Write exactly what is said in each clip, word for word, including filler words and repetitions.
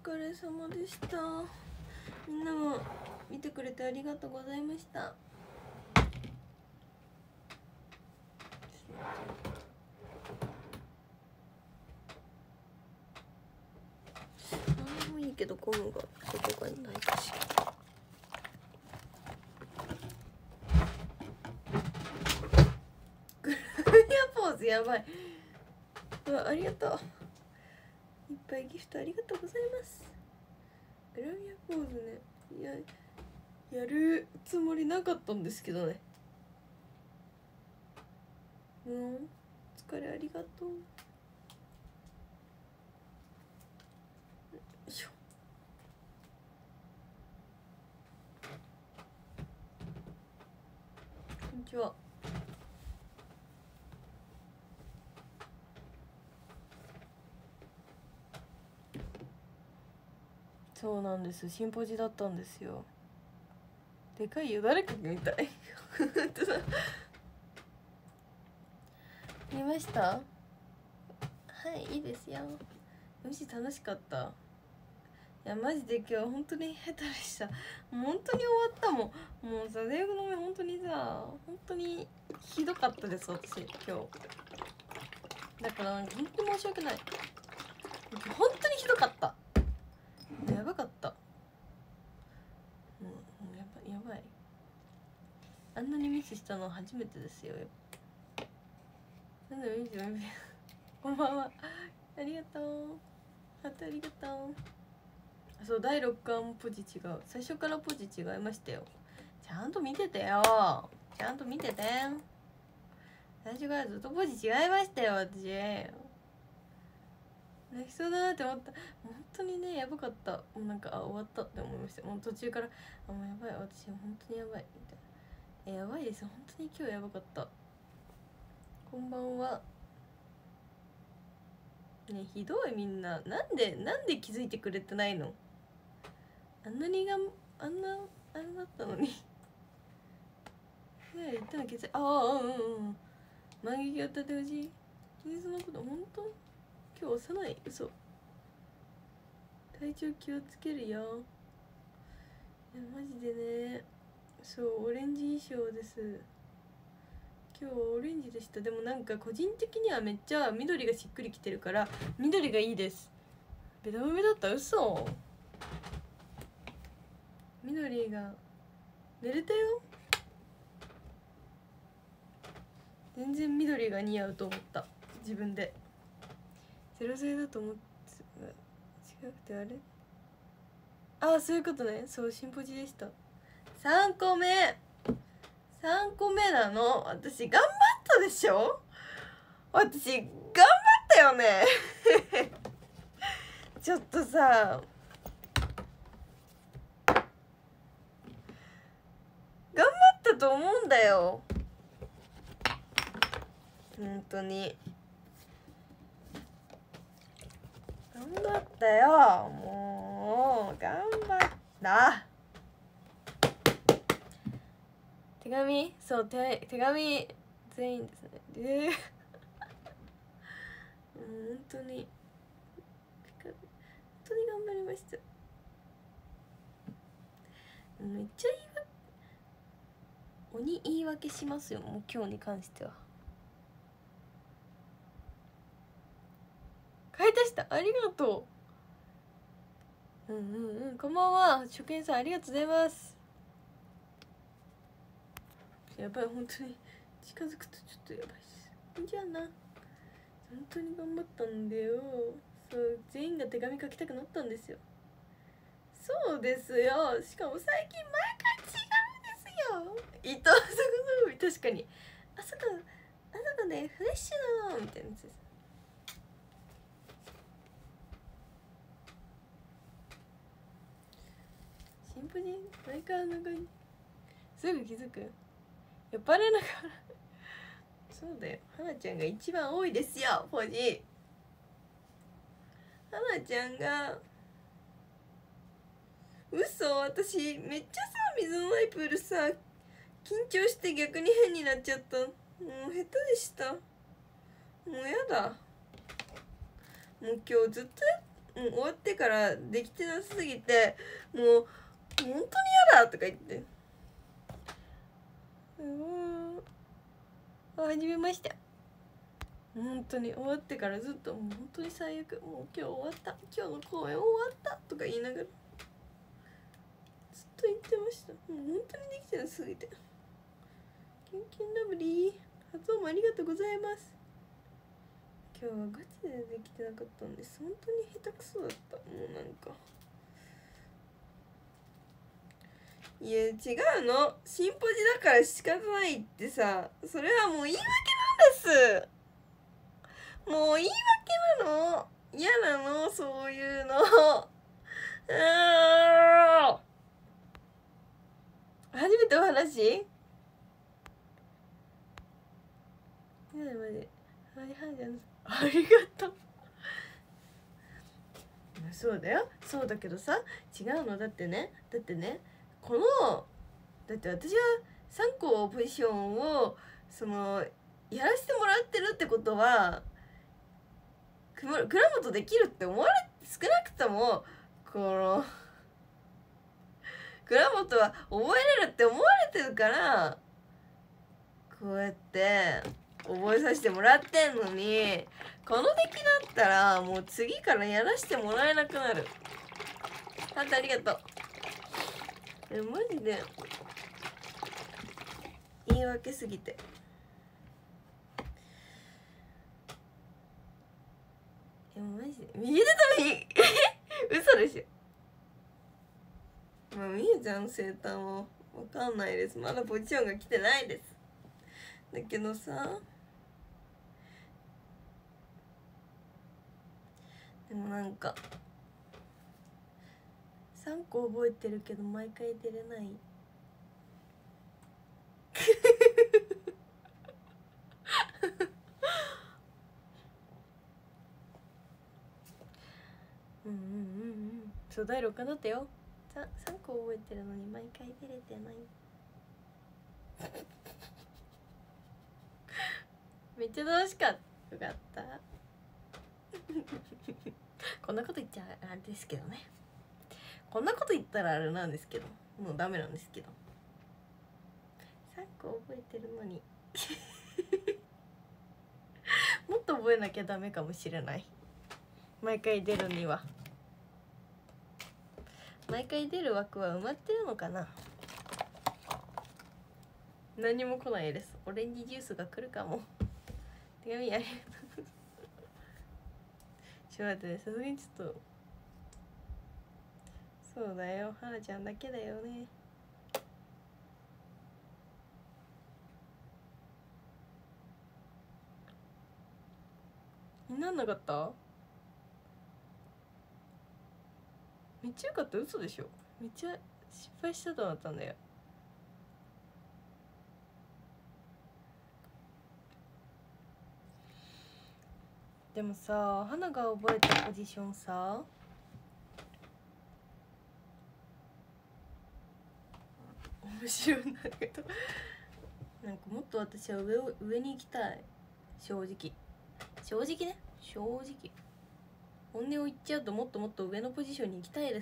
疲れ様でした。みんなも見てくれてありがとうございました。何でもいいけどゴムがここがないかしら。グラビアポーズやばい。うわ、ありがとう。いっぱいギフトありがとうございます。グラビアポーズね、いややるつもりなかったんですけどね。うん、お疲れありがとう。よいしょ。こんにちは。そうなんです、シンポジだったんですよ。でかいよ、誰かが見たい。見ました？はい、いいですよ。むし楽しかった。いやマジで今日本当に下手でした。本当に終わったもん。もうさ、大学の目本当にさ、本当にひどかったです私今日。だから本当に申し訳ない。本当にひどかった。やばかった。もう、もうやばいやばい。あんなにミスしたの初めてですよ。なんでミスミス。こんばんは。ありがとう。ハートありがとう。そう、だいろっかんポジ違う。最初からポジ違いましたよ。ちゃんと見ててよ。ちゃんと見てて。最初からずっとポジ違いましたよ私。泣きそうだなって思った。本当にね、やばかった。もうなんか、あ、終わったって思いました。もう途中から、あ、もうやばい、私本当にやばいみたいな。え、やばいです、本当に今日やばかった。こんばんは。ね、ひどいみんな。なんで、なんで気づいてくれてないの？あんなにがん、あんな、あれだったのに。ねえ、言ったの気づい、ああ、うんうんうん。万劇やったってほしい。そのこと本当？今日幼い？嘘。体調気をつけるよ。いやマジでね、そうオレンジ衣装です。今日はオレンジでした。でもなんか個人的にはめっちゃ緑がしっくりきてるから緑がいいです。ベタ褒めだった？嘘。緑が寝れたよ。全然緑が似合うと思った自分で。ゼロゼロだと思って違くてあれ、ああそういうことね。そうシンポジでした。さんこめさんこめなの。私頑張ったでしょ。私頑張ったよね。ちょっとさ頑張ったと思うんだよ本当に。頑張ったよ。もう頑張った。手紙、そう手手紙全員ですね。えー、もう本当に本当に頑張りました。めっちゃ言い鬼言い訳しますよ。もう今日に関しては買い足した。ありがとう。うんうんうん、こんばんは。初見さんありがとうございます。やばい、本当に近づくとちょっとやばいです。じゃあな、本当に頑張ったんだよ。そう、全員が手紙書きたくなったんですよ。そうですよ。しかも最近毎回違うんですよ。伊藤さん、確かにあそこあそこでフレッシュなのみたいなやつです。シンポジ毎回あんな感じ。すぐ気づく。酔っ払いながらそうだよ、花ちゃんが一番多いですよポジ。花ちゃんが嘘。私めっちゃさ水のないプールさ緊張して逆に変になっちゃった。もう下手でした。もうやだ。もう今日ずっとうん、終わってからできてなさすぎてもう本当に嫌だとか言ってうんあ始めました。本当に終わってからずっともう本当に最悪もう今日終わった今日の公演終わったとか言いながらずっと言ってました。もう本当にできてなさすぎてキンキンラブリー発音もありがとうございます。今日はガチでできてなかったんです本当に下手くそだった。もうなんかいや違うのシンポジだから仕方ないってさそれはもう言い訳なんですもう言い訳なの嫌なのそういうのあ初めてお話マジマジありがとうそうだよそうだけどさ違うのだってねだってねこのだって私はさんこポジションをそのやらせてもらってるってことは倉本できるって思われ少なくともこの倉本は覚えれるって思われてるからこうやって覚えさせてもらってんのにこの出来だったらもう次からやらせてもらえなくなる。ハートありがとう。えマジで言い訳すぎてえマジで右手と右嘘でしょ。まあみゆちゃんの生誕は分かんないです。まだポジションが来てないです。だけどさでもなんかさんこ覚えてるけど毎回出れないうんうんうんうんそうだいろくかだったよ。さんこ覚えてるのに毎回出れてないめっちゃ楽しかったよかったこんなこと言っちゃあれですけどねこんなこと言ったらあれなんですけどもうダメなんですけどさんこ覚えてるのにもっと覚えなきゃダメかもしれない。毎回出るには毎回出る枠は埋まってるのかな。何も来ないです。オレンジジュースが来るかも。手紙ありがとうちょっと待ってねさすがにちょっとそうだよはなちゃんだけだよね。になんなかった。めっちゃよかった。嘘でしょ。めっちゃ失敗したと思ったんだよ。でもさ花が覚えたポジションさ面白いんだけどなんかもっと私は上を上に行きたい。正直正直ね正直本音を言っちゃうともっともっと上のポジションに行きたいです。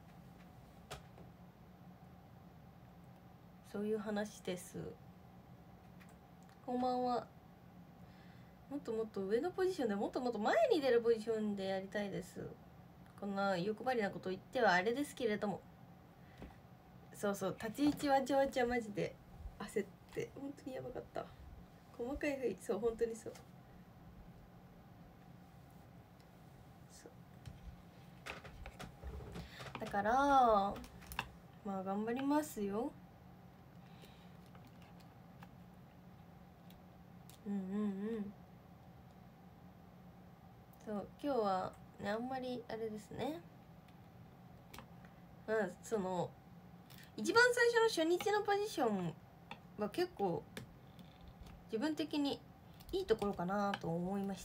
そういう話です。こんばんは。もっともっと上のポジションでもっともっと前に出るポジションでやりたいです。こんな欲張りなこと言ってはあれですけれどもそうそう立ち位置わちゃわちゃマジで焦って本当にやばかった。細かいふいそう本当にそうそうだからまあ頑張りますよ。うんうんうんそう今日はねあんまりあれですねまあその一番最初の初日のポジションは結構自分的にいいところかなと思いました。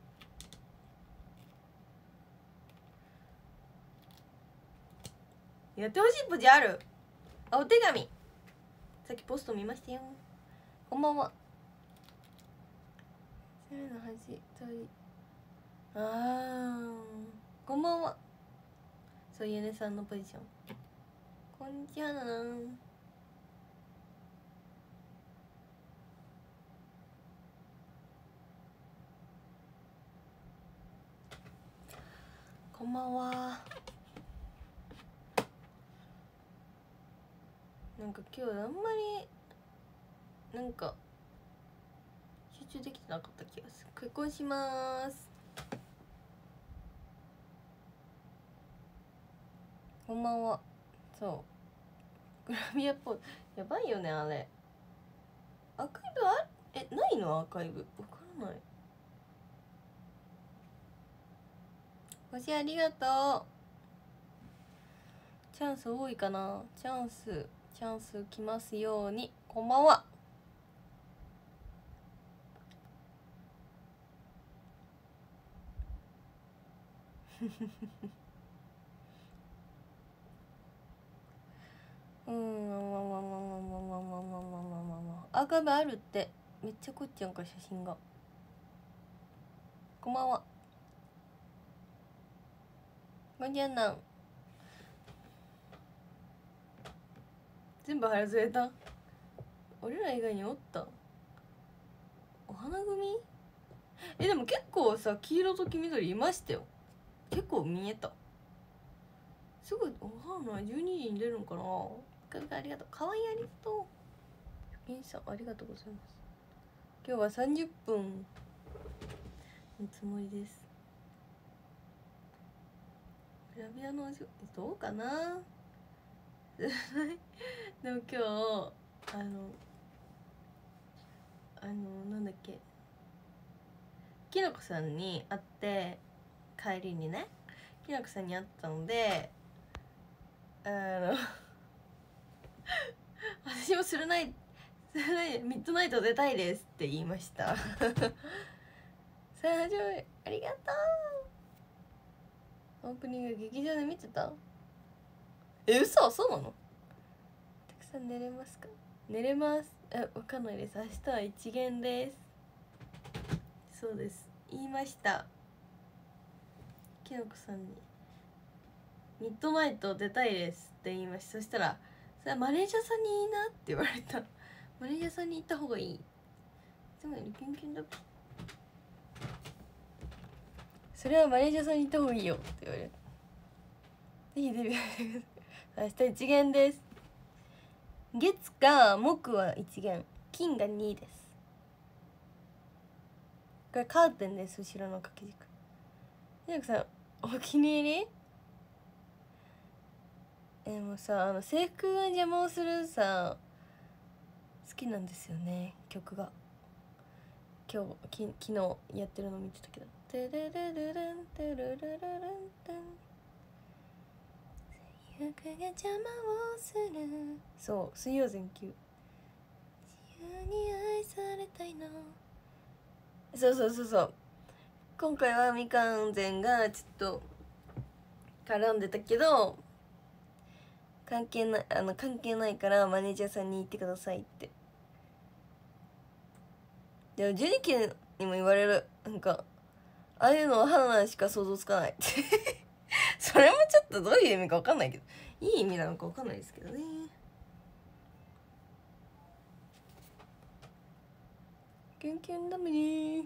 やってほしいポジある。あお手紙さっきポスト見ましたよ。こんばんは。攻めの端とりあーこんばんは。そうゆねさんのポジション。こんにちはなな。こんばんは。なんか今日あんまりなんか集中できてなかった気がする。結婚しまーす。こんばんは。そうグラビアポーズやばいよねあれ。アーカイブあえないのアーカイブわからない。星ありがとう。チャンス多いかな。チャンスチャンス来ますように。こんばんは。うんまあまあまあまあまあまあまあまあまあまあまあアーカイブあるって。めっちゃこっちゃんか写真が。こんばんは。こんにちはなん。全部外れた。俺ら以外におった。お花組えでも結構さ黄色と黄緑いましたよ。結構見えた。すぐわかんない。じゅうにじに出るのかな。ありがとう。かわいいありがとう。インさんありがとうございます。今日はさんじゅっぷんのつもりです。グラビアのお仕事どうかなでも今日あのあのなんだっけきのこさんに会って帰りにねきのこさんに会ったのであの私もするないミッドナイト出たいですって言いましたさあ始まるありがとう。オープニング劇場で見てた。え嘘そうなの。たくさん寝れますか。寝れます。えわかんないです。明日は一限です。そうです言いましたきのこさんにミッドナイト出たいですって言いました。そしたらそれはマネージャーさんにいいなって言われた。マネージャーさんに行った方がいい。つまりキュンキュンだ。それはマネージャーさんに行った方がいいよって言われる。ぜひデビュー明日一限です。月か木は一限、金がにです。これカーテンです。後ろの掛け軸。ひなこさんお気に入り。えもうさあの制服が邪魔をするさ好きなんですよね曲が。今日き昨日やってるの見てたけど「テレレレレンテレレレレンテン」「制服が邪魔をする」そう水曜全休。自由に愛されたいの。そうそうそうそう。今回はみかんぜんがちょっと絡んでたけど関係ないあの関係ないからマネージャーさんに言ってくださいって。でもジュニキにも言われる。なんかああいうのは花しか想像つかないってそれもちょっとどういう意味か分かんないけどいい意味なのか分かんないですけどね。キュンキュンダメに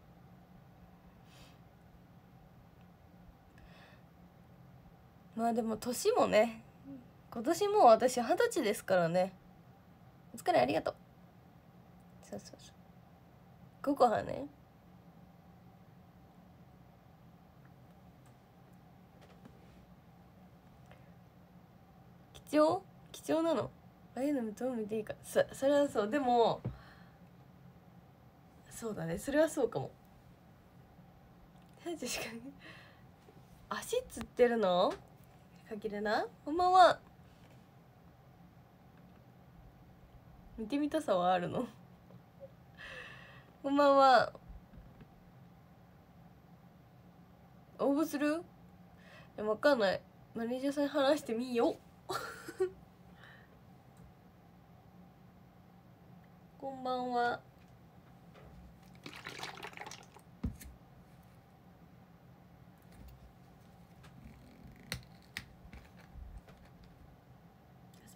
まあでも年もね今年もう私二十歳ですからね。お疲れありがとう。そうそうそうココハね。貴重貴重なの。ああいうのどう見ていいか。そそれはそう。でもそうだねそれはそうかも。確かに足つってるのかけるな。こんばんは。見てみたさはあるのこんばんは。応募する。え分かんない。マネージャーさんに話してみよこんばんは。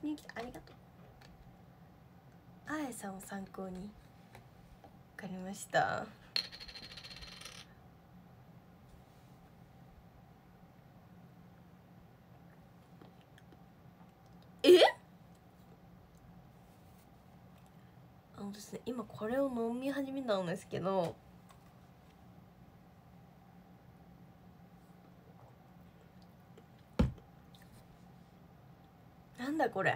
しに来てありがとう。あやさんを参考に。わかりました。えあのですね、今これを飲み始めたんですけど、なんだこれ。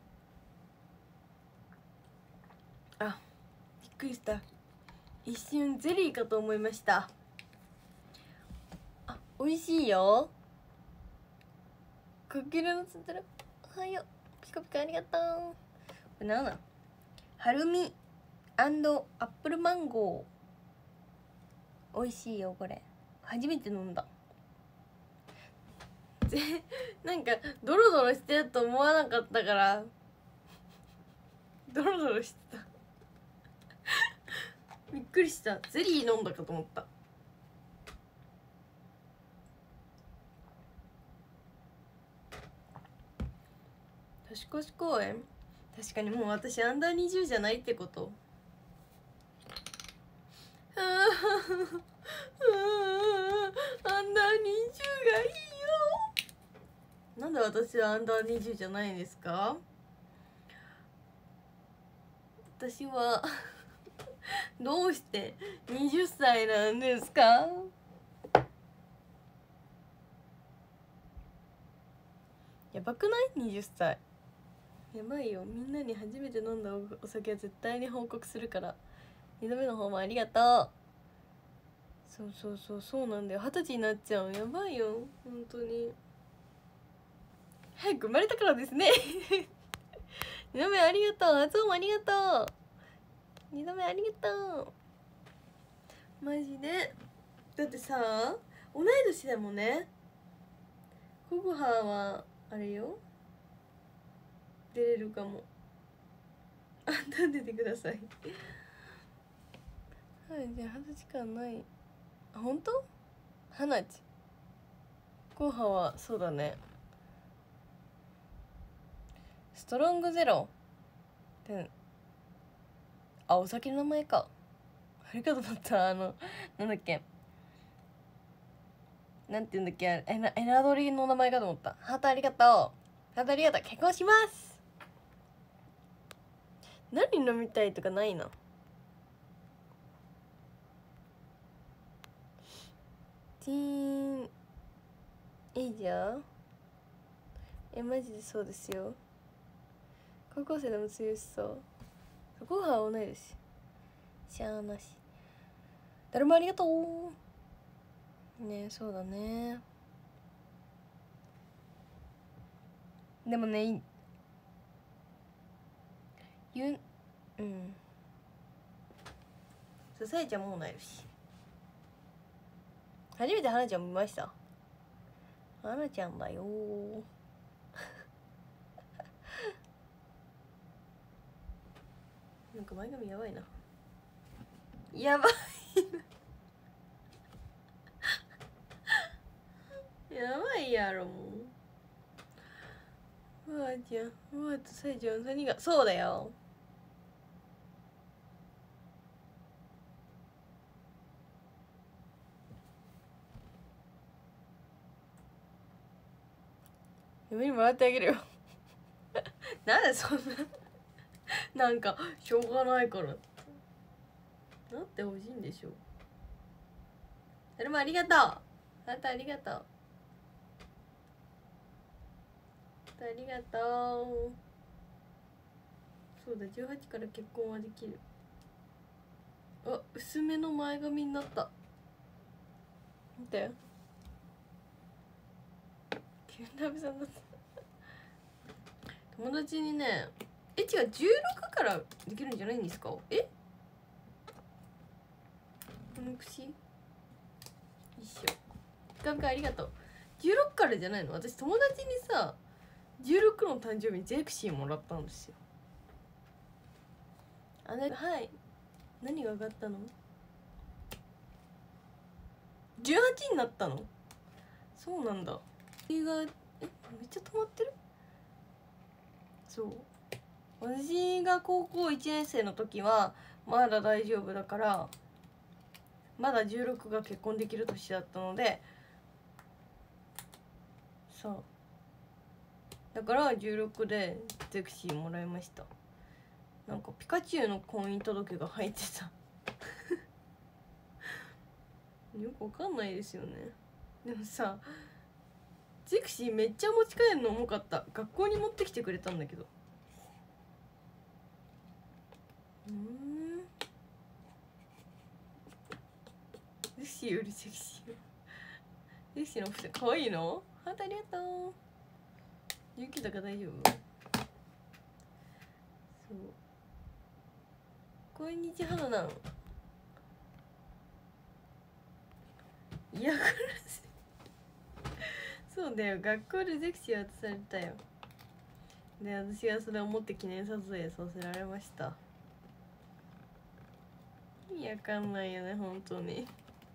あ、びっくりした。一瞬ゼリーかと思いました。あ、美味しいよ。かけらのつんたら、おはよう、ピカピカありがとう。これなんだ。はるみアップルマンゴー、美味しいよこれ。初めて飲んだ。ぜなんかドロドロしてると思わなかったからドロドロしてたびっくりした。ゼリー飲んだかと思った。年越し公演、確かにもう私アンダーにじゅうじゃないってこと。ああアンダーにじゅうがいいよ。なんで私はアンダーにじゅうじゃないんですか。私はどうしてはたちなんですか。やばくない？ はたちやばいよ。みんなに初めて飲んだお酒は絶対に報告するから。にどめの方もありがとう。そうそうそうそうなんだよ。はたちになっちゃう。やばいよ本当に。早く生まれたからですねにどめありがとう。あつおもありがとう。にどめありがとうマジで。だってさ、同い年だもんね。ココハはあれよ、出れるかも。あんた出てくださいはい、じゃあ二十歳間ない。あ、本当？二十歳。ココハはそうだね。ストロングゼロで、あ、お酒の名前か。ありがとうだった。あのなんだっけ、なんて言うんだっけ、えな、エナドリの名前かと思った。ハートありがとう。ハートありがとう。結婚します。何飲みたいとかないの？ティーンいいじゃん。え、マジでそうですよ。高校生でも強しそう。そこは同い年。しゃあなし。誰もありがとう。ねえ、そうだね。でもね、ゆん、うん。そう、さやちゃんも同い年。初めて花ちゃん見ました。花ちゃんだよなんか前髪やばいな。やばいやばいやろもう。うわちゃん、うわとさやちゃんさんにんが、そうだよ。嫁にもらってあげるよなんでそんななんかしょうがないからってなってほしいんでしょ。それもありがとう。あとありがとう。ありがとう。そうだ、じゅうはちから結婚はできる。あ、薄めの前髪になった。見て、ケンラビさんだった友達にね、え、違う、じゅうろくからできるんじゃないんですか。え、この串一緒。ガンガンありがとう。じゅうろくからじゃないの。私友達にさ、じゅうろくの誕生日にゼクシーもらったんですよ。あれ、はい、何が上がったの。じゅうはちになったの。そうなんだ。理由が、え、めっちゃ止まってる。 そう私が高校いちねん生の時はまだ大丈夫だから、まだじゅうろくが結婚できる年だったので、そうだからじゅうろくでゼクシーもらいました。なんかピカチュウの婚姻届が入ってたよくわかんないですよね。でもさゼクシーめっちゃ持ち帰るの重かった。学校に持ってきてくれたんだけど、うん、ゼクシーよりセクシーよ。ゼクシーのお二人かわいいの。ハートありがとう。勇気だから大丈夫。そうこんにちはなの。いやこれそうだよ、学校でゼクシー渡されたよ。で私はそれを持って記念撮影させられました。意味わかんないよね本当に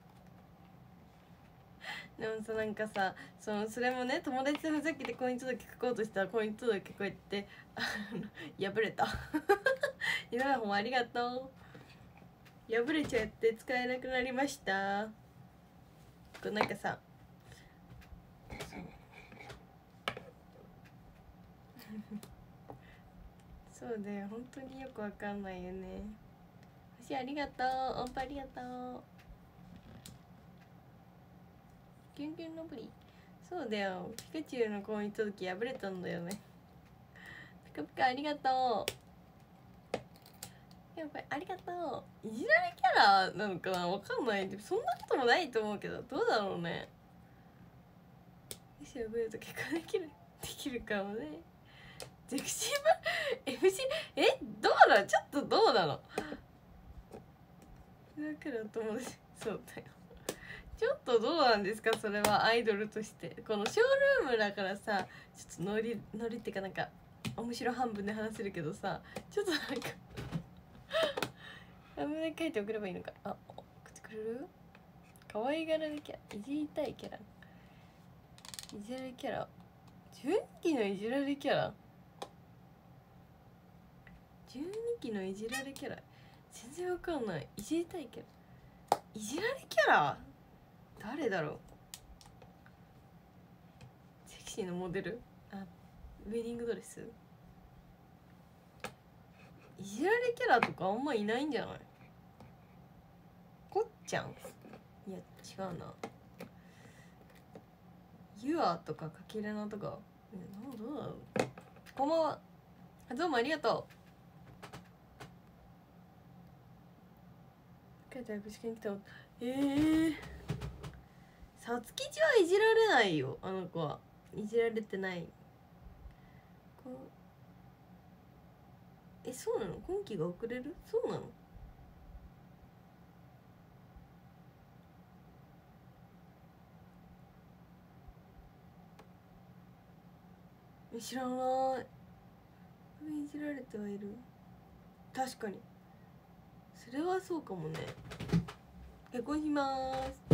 でもさなんかさそのそれもね友達とふざけて婚姻届書こうとしたら婚姻届こうやってあの破れたいろんな本ありがとう。破れちゃって使えなくなりました。こうなんかさそうだよ本当によくわかんないよね。星ありがとう。音符ありがとう。キュンキュンのぶり。そうだよピカチュウの婚姻届破れたんだよね。ピカピカありがとう。やっぱりありがとう。いじられキャラなのかなわかんない。そんなこともないと思うけどどうだろうね。もし破れると結婚できるできるかもね。ゼクシーバ エフシー えどうなのちょっとどうなの。だから友達そうだよちょっとどうなんですかそれは。アイドルとしてこのショールームだからさちょっとノリノリっていうかなんか面白半分で話せるけどさちょっとなんかあんまり書いて送ればいいのか。あ送ってくれる。可愛がられキャラいじりたいキャラいじられキャラじゅうにきのいじられキャラじゅうにきのいじられキャラ全然わかんない。いじりたいキャラいじられキャラ誰だろう。セクシーのモデルあウェディングドレスいじられキャラとかあんまいないんじゃない。こっちゃんいや違うな。ユアとかかけれなとかえどうだろう。こんばんはどうもありがとう。書いてある口に来たえーさつきちはいじられないよ。あの子はいじられてない。こえそうなの。今期が遅れるそうなの。え知らない。いじられてはいる。確かにそれはそうかもね。結婚しまーす。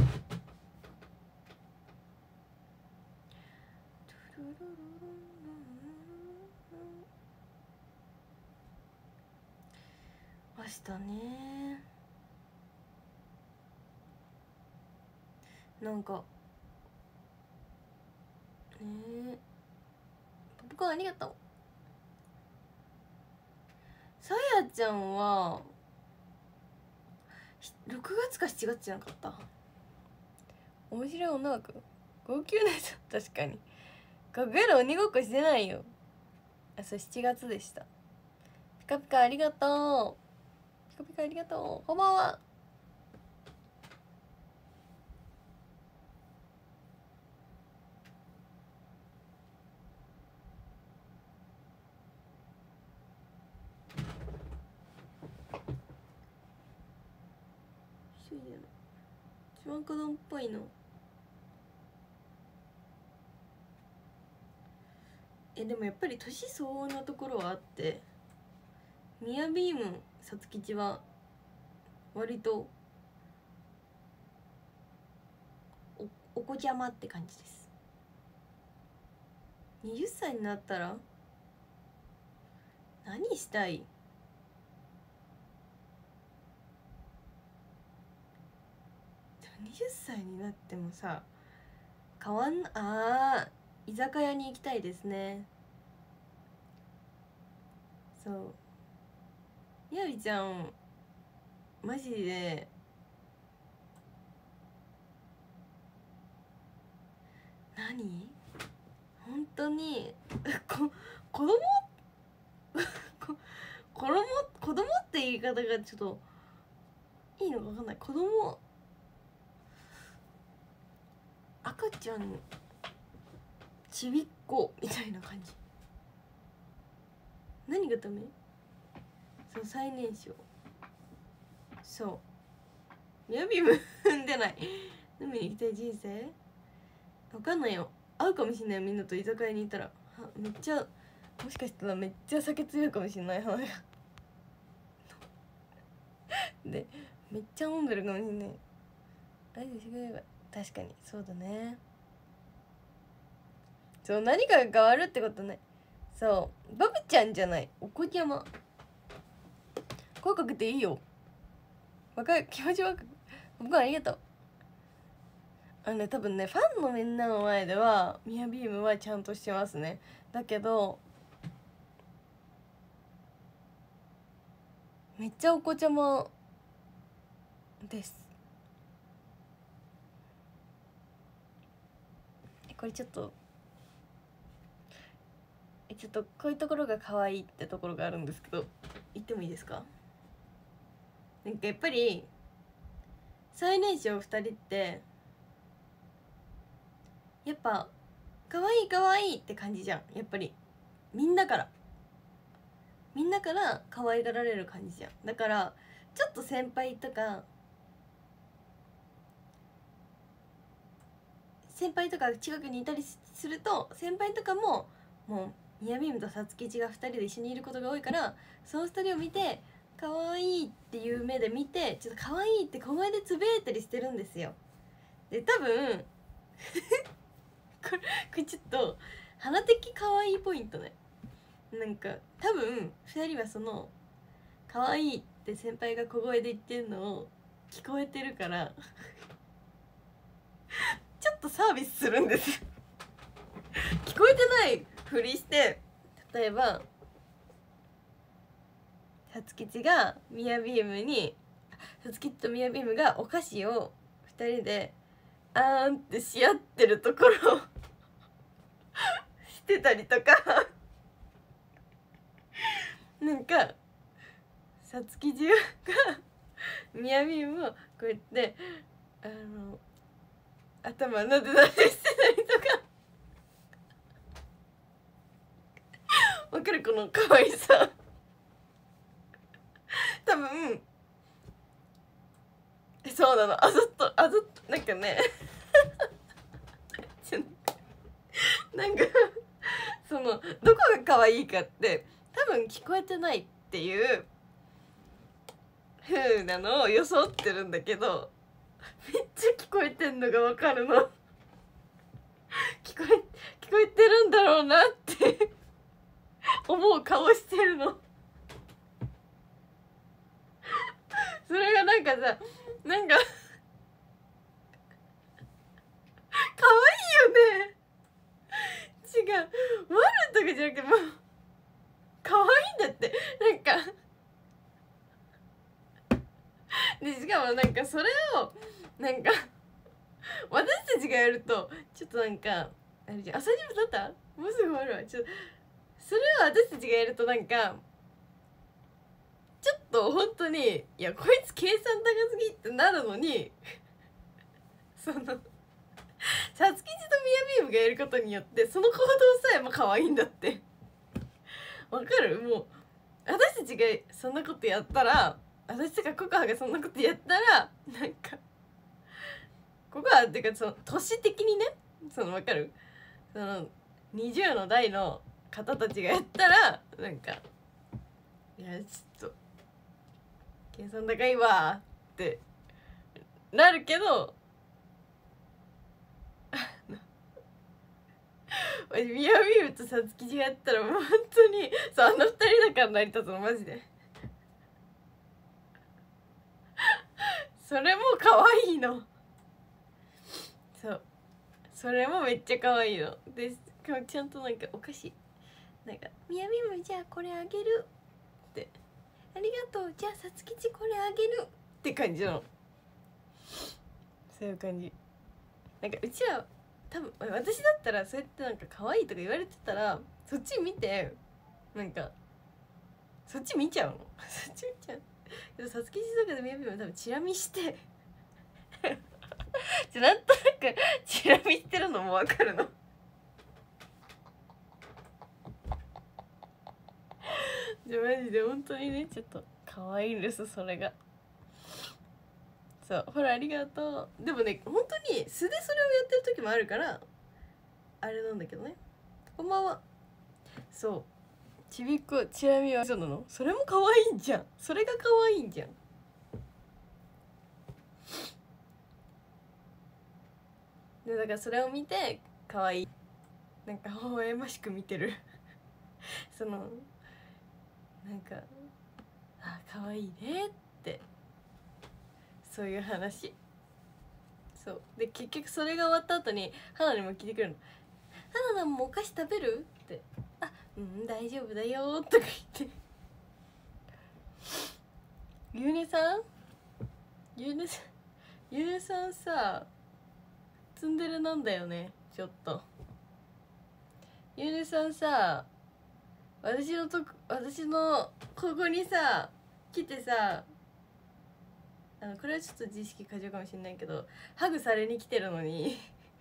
明日ねなんかねポップコーンありがとう。さやちゃんはろくがつかしちがつじゃなかった。面白い女の子号泣なやつ確かにかぐやら鬼ごっこしてないよ。あそうしちがつでした。ピカピカありがとう。ピカピカありがとう。こんばんは。一人じゃない一番子供っぽいのえでもやっぱり年相応なところはあってミヤビームさつきちは割とおお子ちゃまって感じです。はたちになったら何したい？にじゅっさいになってもさ変わんな。あー、居酒屋に行きたいですね。そう、みやびちゃんマジで何本当にこ子供こ子供子供って言い方がちょっといいのか分かんない。子供赤ちゃんちびっこみたいな感じ。何がダメ？そう、最年少。そうミヤビーム踏んでない。飲みに行きたい人生分かんないよ。会うかもしんないよ、みんなと居酒屋にいたら。めっちゃもしかしたらめっちゃ酒強いかもしんない花がでめっちゃ飲んでるかもしんない。あれでしてくれれば。確かにそうだね。そう、何かが変わるってことない。そうバブちゃんじゃない、お子ちゃま。声かけていいよ。わかる、気持ちわかる。僕はありがとう。あのね、多分ね、ファンのみんなの前ではミヤビームはちゃんとしてますね。だけどめっちゃお子ちゃまです。これちょっとえちょっとこういうところが可愛いってところがあるんですけど、言ってもいいですか？なんかやっぱり最年少ふたりってやっぱ可愛い可愛いって感じじゃん。やっぱりみんなからみんなから可愛がられる感じじゃん。だからちょっと先輩とか先輩とか近くにいたりすると、先輩とかももうミヤビームとさつきちがふたりで一緒にいることが多いから、そのふたりを見て可愛いっていう目で見て、ちょっと可愛いって小声でつぶやいたりしてるんですよ。で多分これこれちょっと花的可愛いポイントね。なんか多分ふたりはその可愛いって先輩が小声で言ってるのを聞こえてるからちょっとサービスするんです聞こえてないふりして、例えばさつきちがミヤビームにさつきちとミヤビームがお菓子をふたりであーんってし合ってるところをしてたりとかなんかさつきちがミヤビームをこうやってあの頭なでなでしてたりとかわかる？この可愛さ多分そうなの。あざとあざとなんかねなんかそのどこが可愛いかって多分聞こえてないっていう風なのを装ってるんだけど、めっちゃ聞こえてんのがわかるの聞こえ聞こえてるんだろうなって思う顔してるのそれがなんかさ、なんか可愛いよね。違う、悪とかじゃなくてもう可愛いんだって。なんかでしかもなんかそれをなんか私たちがやるとちょっとなんかあれじゃん、あ、さんじゅっぷん経った？もうすぐ終わるわ。ちょっとそれを私たちがやるとなんかちょっと本当にいやこいつ計算高すぎってなるのにそのさつきちとみやびームがやることによってその行動さえも可愛いんだってわかる？もう私たちがそんなことやったら、私とかココハがそんなことやったらなんかココハっていうかその年的にね、そのわかる？そのにじゅうの代の方たちがやったらなんかいやちょっと計算高いわってなるけどみやびるとさつきちがやったらもう本当にそうあの二人だから成り立つのマジでそれも可愛いの。そうそれもめっちゃ可愛いので、ちゃんとなんかお菓子なんか「みやびむじゃあこれあげる」って「ありがとうじゃあさつきちこれあげる」って感じなの。そういう感じ。なんかうちは多分私だったらそうやってなんか可愛いとか言われてたらそっち見てなんかそっち見ちゃうのそっち見ちゃうけどさつきちとかでみやびも多分チラ見してじゃなんとなくチラ見してるのも分かるのじゃマジで本当にねちょっと可愛いんですそれが。そうほらありがとう。でもね本当に素でそれをやってる時もあるからあれなんだけどね。こんばんは。そうちびっこちなみはそうなの。それも可愛いんじゃん。それが可愛いんじゃん。でだからそれを見て可愛いなんか微笑ましく見てるそのなんかあ可愛いねってそういう話。そうで結局それが終わった後に花にも聞いてくるの「花菜もお菓子食べる?」って「あうん大丈夫だよ」とか言ってゆうねさんゆうねさんゆうねさんさツンデレなんだよねちょっと。ゆうねさんさ私のとこ私のここにさ来てさあのこれはちょっと自意識過剰かもしれないけどハグされに来てるのに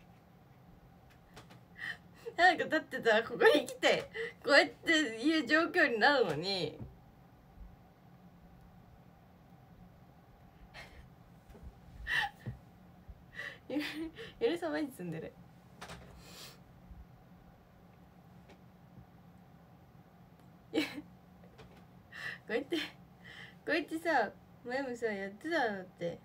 なんかだってさここに来てこうやっていう状況になるのにゆゆりさんマジ積んでるこうやってこうやってさ前もさやってたのって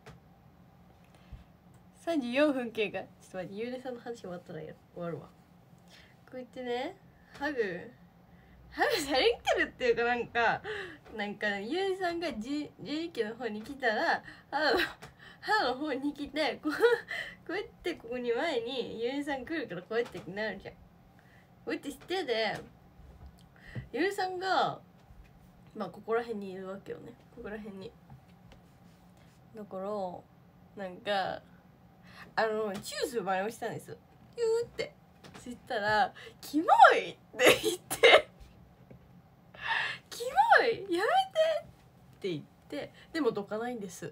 さんじゅうよんぷん経過。ちょっと待ってゆうねさんの話終わったらや終わるわ。こうやってねハグハグされに来てるっていうかなんかなんかゆうねさんがじゅうにきの方に来たら歯の歯の方に来てこうこうやってここに前にゆうねさん来るからこうやってなるじゃん。こうやってしてでゆうねさんがまあここら辺にいるわけよね。ここら辺にだからなんかあのチューする真似をしたんですよ。ピューってそしたら「キモい!」って言って「キモいやめて!」って言ってでもどかないんです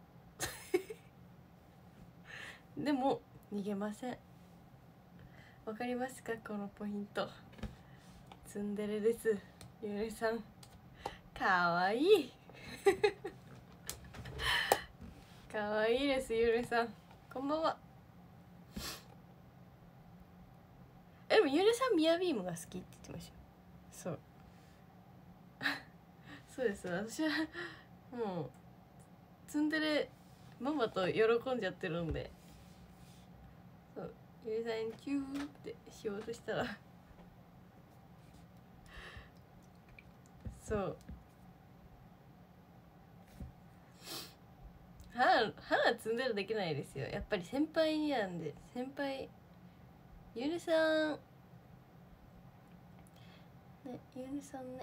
でも逃げません。わかりますかこのポイント。ツンデレですゆうねさん。かわいいかわいいですゆうねさん。こんばんは。えでもゆうねさんミヤビームが好きって言ってましたよ。そうそうです私はもうツンデレママと喜んじゃってるんでそうゆうねさんにキューってしようとしたらそう花花ツンデレできないですよやっぱり先輩になんで。先輩ゆうねさんねゆうねさんね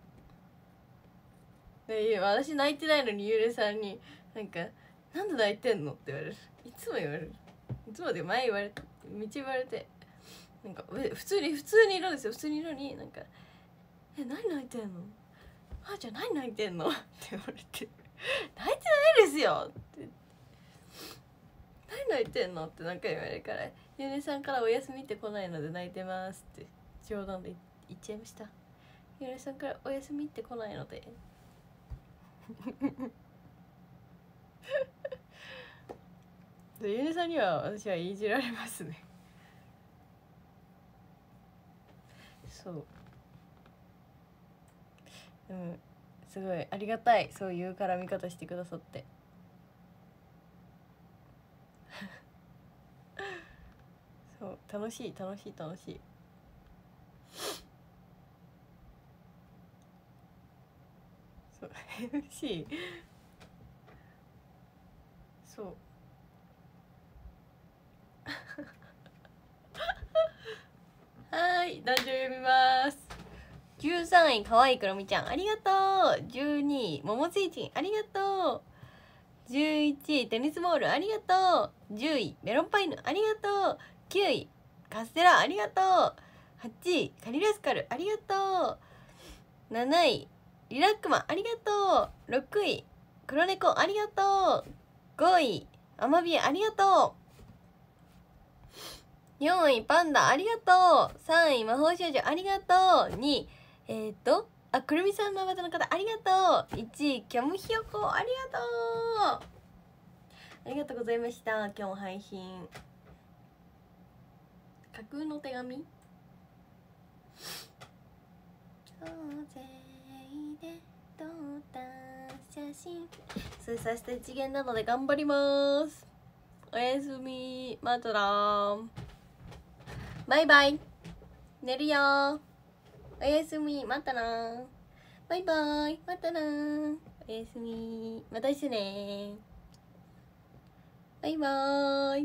で私泣いてないのにゆうねさんになんか「なんで泣いてんの?」って言われる。いつも言われる。いつもで前言われてめっちゃ言われてなんか普通に普通にいるんですよ。普通にいるのになんか「え何泣いてんのあーちゃん何泣いてんの?」って言われて「泣いてないですよ」って「何泣いてんの?」って何回言われるからゆうねさんから「お休みって来ないので泣いてます」って冗談で言っちゃいました。ゆうねさんから「お休みって来ないので」でゆうねさんには私はいじられますねそうでもすごいありがたいそういう絡み方してくださってそう楽しい楽しい楽しいエムシー そうはーい、男女読みます。じゅうさんいかわいいくろみちゃんありがとう。じゅうにいももついちんありがとう。じゅういちいテニスボールありがとう。じゅういメロンパイヌありがとう。きゅういカステラありがとう。はちいカリラスカルありがとう。なないリラックマありがとう。ろくい黒猫ありがとう。ごいアマビエありがとう。よんいパンダありがとう。さんい魔法少女ありがとう。にいえー、っとあくるみさんのアバターの方ありがとう。いちいキャムヒヨコありがとう。ありがとうございました。今日も配信架空の手紙大勢で撮った写真それさせて一元なので頑張ります。おやすみまたなバイバイ寝るよおやすみまたなバイバイまたなおやすみまたしてねバイバイ。